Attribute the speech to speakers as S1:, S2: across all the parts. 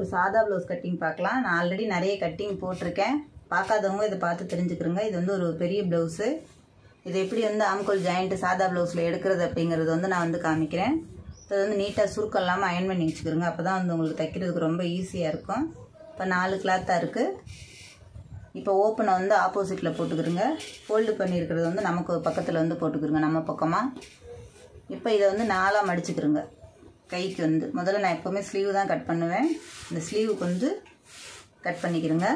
S1: சாதா blouse cutting பார்க்கலாம். நான் ஆல்ரெடி நிறைய கட்டிங் போட்டிருக்கேன். பார்க்காதவங்க இதை பார்த்து தெரிஞ்சுக்கிறங்க. இது வந்து ஒரு பெரிய ப்ளவுஸு. இது எப்படி வந்து ஆம்கோல் ஜாயிண்ட்டு சாதா ப்ளவுஸில் எடுக்கிறது அப்படிங்கிறது வந்து நான் வந்து காமிக்கிறேன். இது வந்து நீட்டாக சுருக்கம் இல்லாமல் அயன் பண்ணி வச்சுக்கிறோங்க. அப்போ தான் வந்து உங்களுக்கு தைக்கிறதுக்கு ரொம்ப ஈஸியாக இருக்கும். இப்போ 4 கிளாத்தாக இருக்குது. இப்போ ஓப்பனை வந்து ஆப்போசிட்டில் போட்டுக்கிறோங்க. ஃபோல்டு பண்ணியிருக்கிறது வந்து நமக்கு பக்கத்தில் வந்து போட்டுக்கிறோங்க, நம்ம பக்கமாக. இப்போ இதை வந்து 4ஆக மடிச்சுக்கிறோங்க. கைக்கு வந்து முதல்ல நான் எப்போவுமே ஸ்லீவ் தான் கட் பண்ணுவேன். இந்த ஸ்லீவுக்கு வந்து கட் பண்ணிக்கிறோங்க.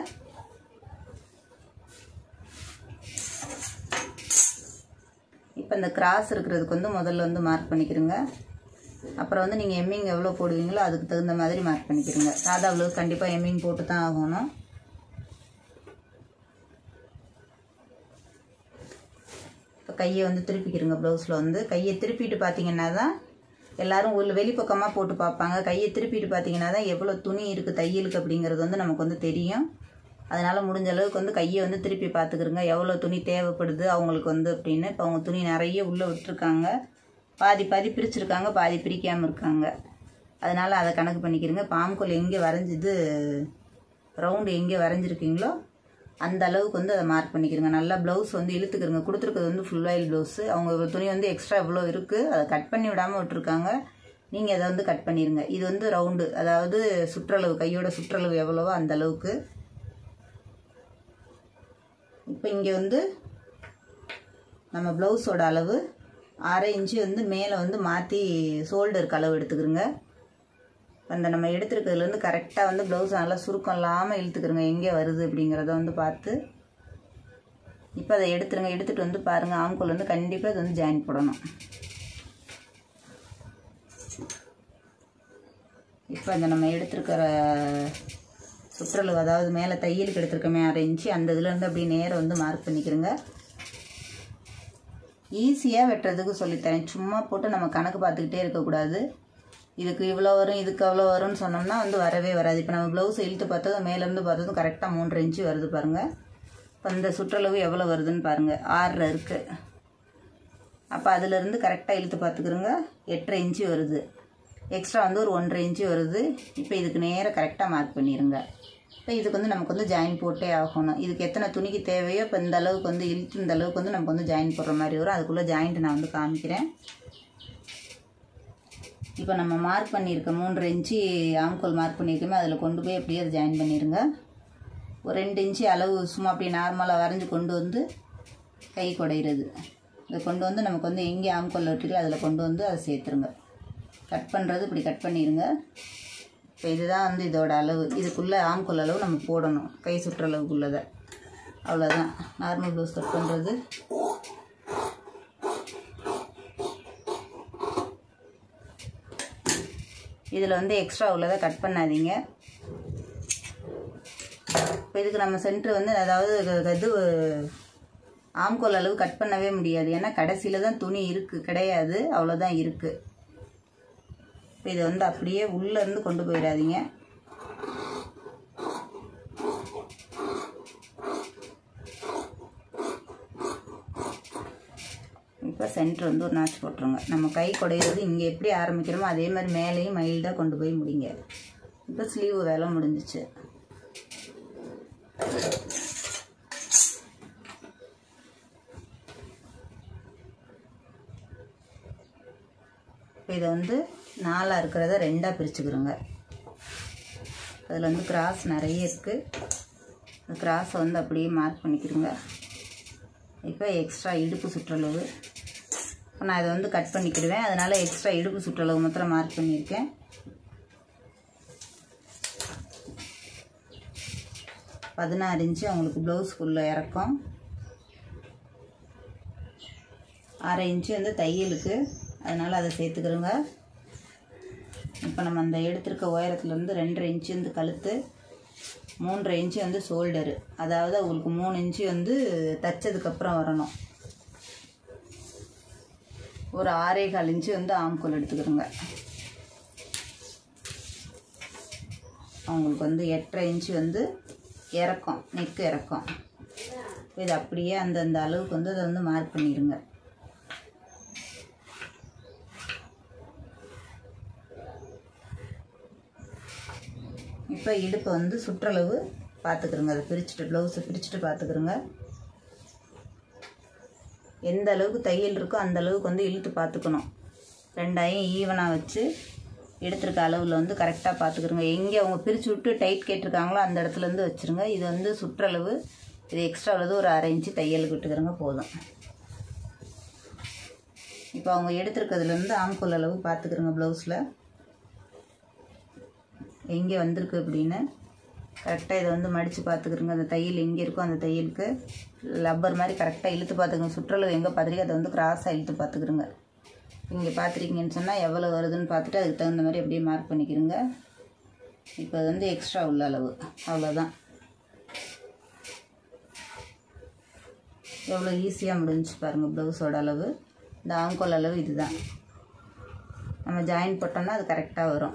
S1: இப்போ இந்த கிராஸ் இருக்கிறதுக்கு வந்து முதல்ல வந்து மார்க் பண்ணிக்கிறோங்க. அப்புறம் வந்து நீங்கள் எம்மிங் எவ்வளோ போடுவீங்களோ அதுக்கு தகுந்த மாதிரி மார்க் பண்ணிக்கிறோங்க. சாதா ப்ளவுஸ் கண்டிப்பாக எம்மிங் போட்டு தான் ஆகணும். இப்போ கையை வந்து திருப்பிக்கிறோங்க. ப்ளவுஸில் வந்து கையை திருப்பிட்டு பார்த்தீங்கன்னா தான் எல்லோரும் உள்ள வெளிப்பக்கமாக போட்டு பார்ப்பாங்க. கையை திருப்பிட்டு பார்த்தீங்கன்னா தான் எவ்வளோ துணி இருக்குது தையலுக்கு அப்படிங்கிறது வந்து நமக்கு வந்து தெரியும். அதனால் முடிஞ்ச அளவுக்கு வந்து கையை வந்து திருப்பி பார்த்துக்கிறோங்க. எவ்வளோ துணி தேவைப்படுது அவங்களுக்கு வந்து அப்படின்னு. இப்போ அவங்க துணி நிறைய உள்ளே விட்டுருக்காங்க. பாதி பாதி பிரிச்சுருக்காங்க, பாதி பிரிக்காமல் இருக்காங்க. அதனால் அதை கணக்கு பண்ணிக்கிறோங்க. இப்போ ஆம்கோல் எங்கே வரைஞ்சிது, ரவுண்டு எங்கே வரைஞ்சிருக்கீங்களோ அந்த அளவுக்கு வந்து அதை மார்க் பண்ணிக்கிறோங்க. நல்லா ப்ளவுஸ் வந்து இழுத்துக்கிறோங்க. கொடுத்துருக்கிறது வந்து ஃபுல் ஆயில் ப்ளவுஸு. அவங்க துணி வந்து எக்ஸ்ட்ரா இவ்வளோ இருக்குது, அதை கட் பண்ணி விடாமல் விட்டுருக்காங்க. நீங்கள் அதை வந்து கட் பண்ணிடுங்க. இது வந்து ரவுண்டு, அதாவது சுற்றளவு, கையோட சுற்றளவு எவ்வளவோ அந்த அளவுக்கு. இப்போ இங்கே வந்து நம்ம ப்ளவுஸோட அளவு 1/2 இன்ச்சு வந்து மேலே வந்து மாற்றி ஷோல்டருக்கு அளவு எடுத்துக்கிறோங்க. அந்த நம்ம எடுத்துருக்கிறதுலேருந்து கரெக்டாக வந்து ப்ளவுஸ் நல்லா சுருக்கம் இல்லாமல் இழுத்துக்கிறோங்க. எங்கே வருது அப்படிங்கிறத வந்து பார்த்து இப்போ அதை எடுத்துருங்க. எடுத்துகிட்டு வந்து பாருங்கள், ஆம்கோல் வந்து கண்டிப்பாக இது வந்து ஜாயின் போடணும். இப்போ அந்த நம்ம எடுத்துருக்கிற சுற்றளவு, அதாவது மேலே தையலுக்கு எடுத்துருக்கோமே 1/2 இன்ச்சு, அந்த இதுலேருந்து அப்படியே நேரம் வந்து மார்க் பண்ணிக்கிறோங்க. ஈஸியாக வெட்டுறதுக்கு சொல்லித்தரேன். சும்மா போட்டு நம்ம கணக்கு பார்த்துக்கிட்டே இருக்கக்கூடாது. இதுக்கு இவ்வளோ வரும், இதுக்கு அவ்வளோ வரும்னு சொன்னோம்னா வந்து வரவே வராது. இப்போ நம்ம ப்ளவுஸை இழுத்து பார்த்ததும் மேலேருந்து பார்த்ததும் கரெக்டாக 3.5 இன்ச்சு வருது பாருங்கள். இப்போ இந்த சுற்றளவு எவ்வளோ வருதுன்னு பாருங்கள். 6 இருக்குது. அப்போ அதிலேருந்து கரெக்டாக இழுத்து பார்த்துக்கிறோங்க. 8.5 இன்ச்சு வருது. எக்ஸ்ட்ரா வந்து ஒரு 1.5 இன்ச்சு வருது. இப்போ இதுக்கு நேராக கரெக்டாக மார்க் பண்ணிடுங்க. இப்போ இதுக்கு வந்து நமக்கு வந்து ஜாயின் போட்டே ஆகணும். இதுக்கு எத்தனை துணிக்கு தேவையோ இப்போ இந்த அளவுக்கு வந்து இழுத்து இந்த அளவுக்கு வந்து நமக்கு வந்து ஜாயின் போடுற மாதிரி வரும். அதுக்குள்ளே ஜாயிண்ட் நான் வந்து காமிக்கிறேன். இப்போ நம்ம மார்க் பண்ணியிருக்க 3.5 இன்ச்சு ஆம்கோல் மார்க் பண்ணியிருக்கோமே, அதில் கொண்டு போய் அப்படியே அதை ஜாயின் பண்ணிடுங்க. ஒரு 2 இன்ச்சு அளவு சும்மா அப்படியே நார்மலாக வரைஞ்சி கொண்டு வந்து கை குடையிறது, இதை கொண்டு வந்து நமக்கு வந்து எங்கே ஆம்கோல் வெட்டிக்கோ அதில் கொண்டு வந்து அதை சேர்த்துருங்க. கட் பண்ணுறது இப்படி கட் பண்ணிடுங்க. இப்போ இதுதான் வந்து இதோட அளவு. இதுக்குள்ளே ஆம்கோல் அளவு நம்ம போடணும், கை சுற்றளவுக்குள்ளதை. அவ்வளோதான் நார்மல் ப்ளவுஸ் கட் பண்ணுறது. இதில் வந்து எக்ஸ்ட்ரா உள்ளதை கட் பண்ணாதீங்க. இப்போ இதுக்கு நம்ம சென்ட்ரு வந்து அதாவது இது ஆம்கோல் அளவு கட் பண்ணவே முடியாது. ஏன்னா கடைசியில் தான் துணி இருக்குது, கிடையாது, அவ்வளோதான் இருக்குது. இப்போ இதை வந்து அப்படியே உள்ளேருந்து கொண்டு போயிடாதீங்க. இப்போ சென்டர் வந்து ஒரு நாச்சு போட்டுருங்க. நம்ம கை குடையிறது இங்கே எப்படி ஆரம்பிக்கிறோமோ அதே மாதிரி மேலேயும் மைல்டாக கொண்டு போய் முடிங்க. இப்போ ஸ்லீவ் வேலை முடிஞ்சிச்சு. இப்போ இதை வந்து 4ஆக இருக்கிறத 2ஆக பிரிச்சுக்கிறோங்க. அதில் வந்து கிராஸ் நிறைய இருக்குது. அந்த கிராஸை வந்து அப்படியே மார்க் பண்ணிக்கிறோங்க. இப்போ எக்ஸ்ட்ரா இடுப்பு சுற்றளவு இப்போ நான் இதை வந்து கட் பண்ணிக்கிடுவேன். அதனால் எக்ஸ்ட்ரா இடுப்பு சுற்றளவு மாத்திரம் மார்க் பண்ணியிருக்கேன். 16 இன்ச்சு அவங்களுக்கு ப்ளவுஸ்க்குள்ளே இறக்கம். 1/2 இன்ச்சு வந்து தையலுக்கு, அதனால் அதை சேர்த்துக்கிறோங்க. இப்போ நம்ம அந்த எடுத்துருக்க உயரத்துலேருந்து 2.5 இன்ச்சு வந்து கழுத்து, 3.5 இன்ச்சு வந்து ஷோல்டரு, அதாவது உங்களுக்கு 3 இன்ச்சு வந்து தைச்சதுக்கப்புறம் வரணும். ஒரு 6.25 இன்ச்சு வந்து ஆம்கோல் எடுத்துக்கிறோங்க. அவங்களுக்கு வந்து 8.5 இன்ச்சு வந்து இறக்கம், நெக்கு இறக்கம். இது அப்படியே அந்தந்த அளவுக்கு வந்து அதை வந்து மார்க் பண்ணிடுங்க. இப்போ இடுப்பை வந்து சுற்றளவு பார்த்துக்கிறோங்க. அதை பிரிச்சுட்டு ப்ளவுஸை பிரிச்சுட்டு பார்த்துக்கிறோங்க. எந்த அளவுக்கு தையல் இருக்கோ அந்த அளவுக்கு வந்து இழுத்து பார்த்துக்கணும். ரெண்டாயும் ஈவனாக வச்சு எடுத்துருக்க அளவில் வந்து கரெக்டாக பார்த்துக்கிறோங்க. எங்கே அவங்க பிரித்து விட்டு டைட் கேட்டிருக்காங்களோ அந்த இடத்துலேருந்து வச்சுருங்க. இது வந்து சுற்றளவு. இது எக்ஸ்ட்ரா உள்ளது ஒரு 1/2 இன்ச்சு தையலுக்கு விட்டுக்கிறோங்க போதும். இப்போ அவங்க எடுத்துருக்கிறதுலேருந்து ஆம்கோல் அளவு பார்த்துக்கிறோங்க. ப்ளவுஸில் எங்கே வந்திருக்கு அப்படின்னு கரெக்டாக இதை வந்து மடித்து பார்த்துக்கிறோங்க. அந்த தையல் எங்கே இருக்கோ அந்த தையலுக்கு லப்பர் மாதிரி கரெக்டாக இழுத்து பார்த்துக்கோங்க. சுற்றளவு எங்கே பார்த்துருக்கோ அதை வந்து கிராஸாக இழுத்து பார்த்துக்கிறோங்க. இங்கே பார்த்துருக்கீங்கன்னு சொன்னால் எவ்வளோ வருதுன்னு பார்த்துட்டு அதுக்கு தகுந்த மாதிரி அப்படியே மார்க் பண்ணிக்கிறோங்க. இப்போ அது வந்து எக்ஸ்ட்ரா உள்ள அளவு அவ்வளோதான். எவ்வளோ ஈஸியாக முடிஞ்சு பாருங்கள். ப்ளவுஸோட அளவு இந்த ஆம்கோல் அளவு இது தான். நம்ம ஜாயின் போட்டோம்னா அது கரெக்டாக வரும்.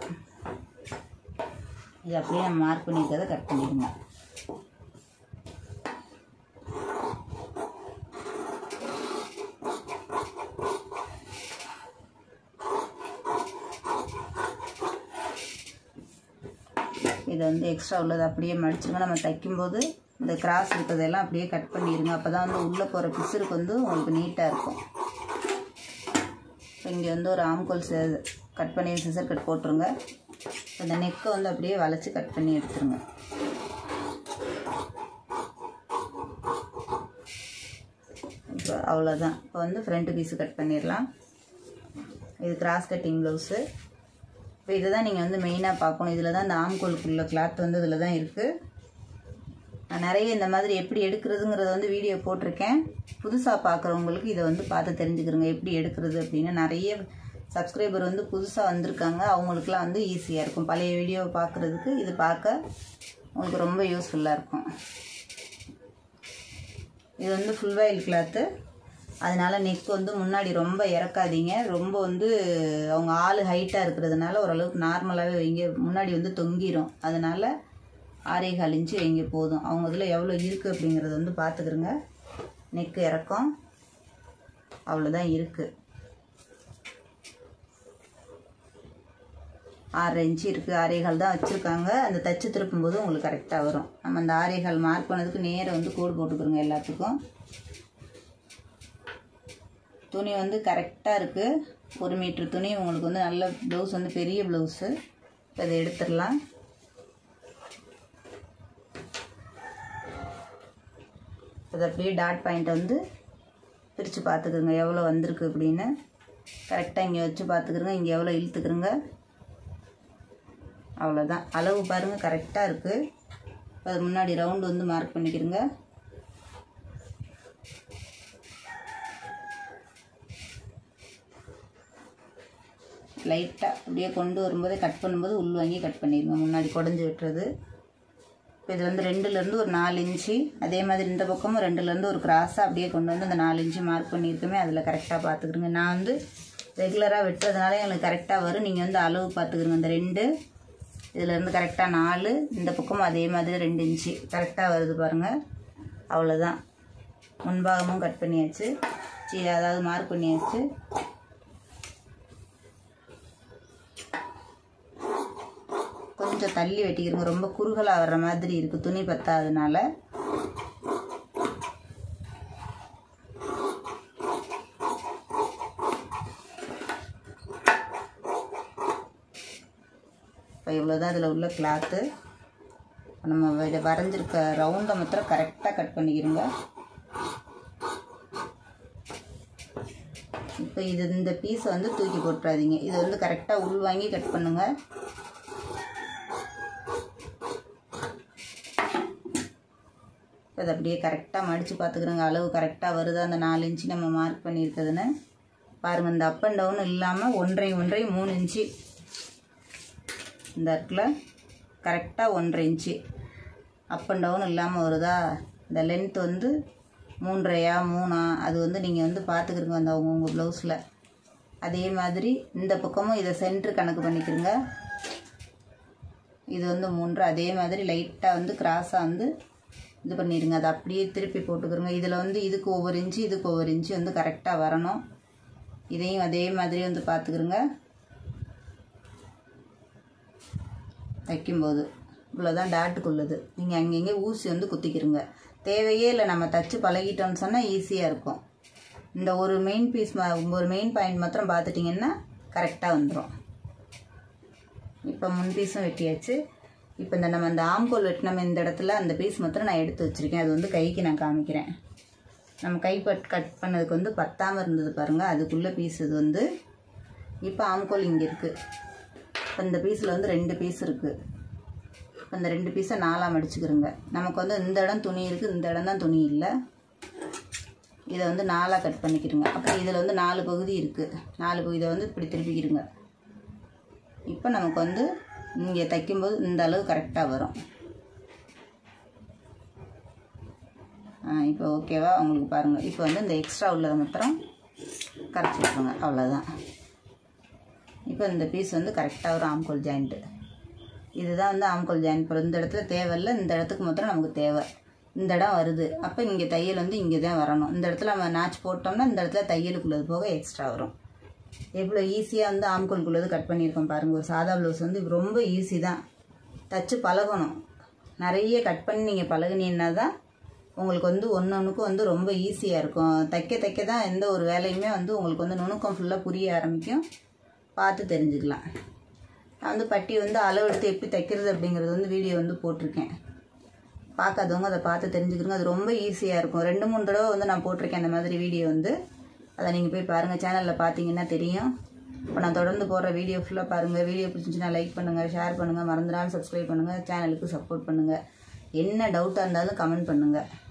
S1: இது அப்படியே நம்ம மார்க் பண்ணிக்கிறத கட் பண்ணிடுங்க. இதை வந்து எக்ஸ்ட்ரா உள்ளது அப்படியே மடிச்சுங்க. நம்ம தைக்கும்போது இந்த கிராஸ் இருக்கிறதெல்லாம் அப்படியே கட் பண்ணிடுங்க. அப்போ தான் வந்து உள்ளே போகிற பிசுருக்கு வந்து உங்களுக்கு நீட்டாக இருக்கும். இப்போ இங்கே வந்து ஒரு ஆம்கோல் கட் பண்ணி சிசர் கட் போட்டுருங்க. இந்த நெக்கை வந்து அப்படியே வளைச்சி கட் பண்ணி எடுத்துருங்க. இப்போ அவ்வளோதான். இப்போ வந்து ஃப்ரண்ட் பீஸு கட் பண்ணிடலாம். இது கிராஸ் கட்டிங் ப்ளவுஸு. இப்போ இதை தான் நீங்கள் வந்து மெயினாக பார்க்கணும். இதில் தான் இந்த ஆம்கோலுக்குள்ள கிளாத் வந்து இதில் தான் இருக்குது. நான் நிறைய இந்த மாதிரி எப்படி எடுக்கிறதுங்கிறத வந்து வீடியோ போட்டிருக்கேன். புதுசாக பார்க்குறவங்களுக்கு இதை வந்து பார்த்து தெரிஞ்சுக்கிறோங்க எப்படி எடுக்கிறது அப்படின்னு. நிறைய சப்ஸ்கிரைபர் வந்து புதுசாக வந்திருக்காங்க. அவங்களுக்குலாம் வந்து ஈஸியாக இருக்கும். பழைய வீடியோவை பார்க்குறதுக்கு இது பார்க்க உங்களுக்கு ரொம்ப யூஸ்ஃபுல்லாக இருக்கும். இது வந்து ஃபுல் வாயில் கிளாத்து. அதனால் நெக் வந்து முன்னாடி ரொம்ப இறக்காதீங்க. ரொம்ப வந்து அவங்க ஆள் ஹைட்டாக இருக்கிறதுனால ஓரளவுக்கு நார்மலாகவே வைங்க. முன்னாடி வந்து தொங்கிடும். அதனால் 6.25 இன்ச்சு வைங்க போதும். அவங்க இதில் எவ்வளோ இருக்குது அப்படிங்கிறத வந்து பார்த்துக்கிறோங்க. நெக்கு இறக்கம் அவ்வளோதான் இருக்குது. 6.5 இன்ச்சு இருக்குது. 6.25 தான் வச்சுருக்காங்க. அந்த தச்சு திருப்பும்போது உங்களுக்கு கரெக்டாக வரும். நம்ம அந்த 6.25 மார்க் பண்ணதுக்கு நேராக வந்து கோடு போட்டுக்கிறோங்க எல்லாத்துக்கும். துணி வந்து கரெக்டாக இருக்குது. 1 மீட்ரு துணி உங்களுக்கு வந்து நல்ல ப்ளவுஸ் வந்து பெரிய ப்ளவுஸு. இப்போ இதை எடுத்துடலாம். அதை அப்படியே டாட் பாயிண்ட்டை வந்து பிரித்து பார்த்துக்குங்க எவ்வளோ வந்திருக்கு அப்படின்னு. கரெக்டாக இங்கே வச்சு பார்த்துக்குறங்க. இங்கே எவ்வளோ இழுத்துக்குறங்க. அவ்வளோதான். அளவு பாருங்கள் கரெக்டாக இருக்குது. அது முன்னாடி ரவுண்டு வந்து மார்க் பண்ணிக்கிறங்க. லைட்டாக அப்படியே கொண்டு வரும்போது கட் பண்ணும்போது உள் வாங்கி கட் பண்ணிடுங்க. முன்னாடி குடஞ்சி விட்டுறது. இப்போ இது வந்து 2லேருந்து ஒரு 4 இன்ச்சு. அதே மாதிரி இந்த பக்கமும் 2லேருந்து ஒரு கிராஸாக அப்படியே கொண்டு வந்து அந்த 4 இன்ச்சு மார்க் பண்ணியிருக்கோமே அதில் கரெக்டாக பார்த்துக்கிறங்க. நான் வந்து ரெகுலராக வெட்டுறதுனால எனக்கு கரெக்டாக வரும். நீங்கள் வந்து அளவு பார்த்துக்கிறங்க. இந்த 2 இதிலேருந்து கரெக்டாக 4, இந்த பக்கமும் அதே மாதிரி 2 இன்ச்சு கரெக்டாக வருது பாருங்கள். அவ்வளோதான். முன்பாகமும் கட் பண்ணியாச்சு. அதாவது மார்க் பண்ணியாச்சு. கொஞ்சம் தள்ளி வெட்டிக்கிறங்க. ரொம்ப குறுகலாக வர்ற மாதிரி இருக்குது துணி பத்தாததுனால. இப்போ இவ்வளோதான் இதில் உள்ள கிளாத்து. நம்ம இதை வரைஞ்சிருக்க ரவுண்டை மாத்திரம் கரெக்டாக கட் பண்ணிக்கிறோங்க. இப்போ இந்த பீஸை வந்து தூக்கி போட்டுறாதீங்க. இது வந்து கரெக்டாக உள் வாங்கி கட் பண்ணுங்கள். அதை அப்படியே கரெக்டாக மடித்து பார்த்துக்கிறோங்க. அளவு கரெக்டாக வருதா அந்த 4 இன்ச்சு நம்ம மார்க் பண்ணியிருக்குதுன்னு பாருங்கள். இந்த அப் அண்ட் டவுன் இல்லாமல் 1.5 3 இன்ச்சு இந்த இடத்துல கரெக்டாக 1.5 இன்ச்சு அப் அண்ட் டவுன் இல்லாமல் வருதா. இந்த லென்த் வந்து 3.5 3 அது வந்து நீங்கள் வந்து பார்த்துக்கிறங்க அந்த உங்கள் ப்ளவுஸில். அதே மாதிரி இந்த பக்கமும் இதை சென்ட்ரு கணக்கு பண்ணிக்கிறங்க. இது வந்து 3. அதே மாதிரி லைட்டாக வந்து கிராஸாக வந்து இது பண்ணிடுங்க. அதை அப்படியே திருப்பி போட்டுக்கிறோங்க. இதில் வந்து இதுக்கு ஒவ்வொரு இன்ச்சு இதுக்கு ஒவ்வொரு இன்ச்சு வந்து கரெக்டாக வரணும். இதையும் அதே மாதிரி வந்து பார்த்துக்கிறோங்க. தைக்கும்போது இவ்வளோதான் டாட்டுக்குள்ளது. நீங்கள் அங்கங்கே ஊசி வந்து குத்திக்கிருங்க. தேவையே இல்லை, நம்ம தச்சு பழகிட்டோம்னு சொன்னால் ஈஸியாக இருக்கும். இந்த ஒரு மெயின் பீஸ் ஒரு மெயின் பாயிண்ட் மாத்திரம் பார்த்துட்டிங்கன்னா கரெக்டாக வந்துடும். இப்போ முன் பீஸும் வெட்டியாச்சு. இப்போ நம்ம அந்த ஆம்கோல் வெட்டினோம் இந்த இடத்துல அந்த பீஸ் மாத்திரம் நான் எடுத்து வச்சுருக்கேன். அது வந்து கைக்கு நான் காமிக்கிறேன். நம்ம கை கட் பண்ணதுக்கு வந்து பத்தாமல் இருந்தது பாருங்கள், அதுக்குள்ளே பீஸ் இது வந்து. இப்போ ஆம்கோல் இங்கே இருக்குது. இப்போ இந்த பீஸில் வந்து 2 பீஸ் இருக்குது. இப்போ இந்த 2 பீஸை 4ஆக மடிச்சுக்கிறோங்க. நமக்கு வந்து இந்த இடம் துணி இருக்குது, இந்த இடம் தான் துணி இல்லை. இதை வந்து 4ஆக கட் பண்ணிக்கிறோங்க. அப்புறம் இதில் வந்து 4 பகுதி இருக்குது. 4 பகுதியை வந்து இப்படி திருப்பிக்கிறோங்க. இப்போ நமக்கு வந்து இங்கே தைக்கும்போது இந்த அளவு கரெக்டாக வரும். இப்போ ஓகேவா உங்களுக்கு பாருங்கள். இப்போ வந்து இந்த எக்ஸ்ட்ரா உள்ளதை மாத்திரம் கரைச்சி விட்டுருங்க, அவ்வளோதான். இப்போ இந்த பீஸ் வந்து கரெக்டாக ஒரு ஆம்கோல் ஜாயிண்ட்டு. இதுதான் வந்து ஆம்கோல் ஜாயிண்ட். இப்போ இந்த இடத்துல தேவையில்லை, இந்த இடத்துக்கு மாத்திரம் நமக்கு தேவை. இந்த இடம் வருது, அப்போ இங்கே தையல் வந்து இங்கே தான் வரணும். இந்த இடத்துல நம்ம நாச் போட்டோம்னா இந்த இடத்துல தையலுக்குள்ளது போக எக்ஸ்ட்ரா வரும். எவ்வளோ ஈஸியாக வந்து ஆம்கோலுக்குள்ளது கட் பண்ணியிருக்கோம் பாருங்கள். ஒரு சாதா ப்ளவுஸ் வந்து ரொம்ப ஈஸி தான். தச்சு பழகணும். நிறைய கட் பண்ணி நீங்கள் பழகுனீங்கன்னா தான் உங்களுக்கு வந்து ஒன்றுக்கும் வந்து ரொம்ப ஈஸியாக இருக்கும். தைக்க தான் எந்த ஒரு வேலையுமே வந்து உங்களுக்கு வந்து நுணுக்கம் ஃபுல்லாக புரிய ஆரம்பிக்கும். பார்த்து தெரிஞ்சுக்கலாம். நான் வந்து பட்டி வந்து அளவு எடுத்து எப்படி தைக்கிறது அப்படிங்கிறது வந்து வீடியோ வந்து போட்டிருக்கேன். பார்க்காதவங்க அதை பார்த்து தெரிஞ்சுக்கிறோங்க. அது ரொம்ப ஈஸியாக இருக்கும். 2-3 தடவை வந்து நான் போட்டிருக்கேன் அந்த மாதிரி வீடியோ வந்து. அதை நீங்கள் போய் பாருங்கள், சேனலில் பார்த்தீங்கன்னா தெரியும். இப்போ நான் தொடர்ந்து போடுற வீடியோ ஃபுல்லாக பாருங்கள். வீடியோ பிடிச்சிருந்துச்சுன்னா லைக் பண்ணுங்கள், ஷேர் பண்ணுங்கள், மறந்துடாமல் சப்ஸ்கிரைப் பண்ணுங்கள், சேனலுக்கு சப்போர்ட் பண்ணுங்கள். என்ன டவுட்டாக இருந்தாலும் கமெண்ட் பண்ணுங்கள்.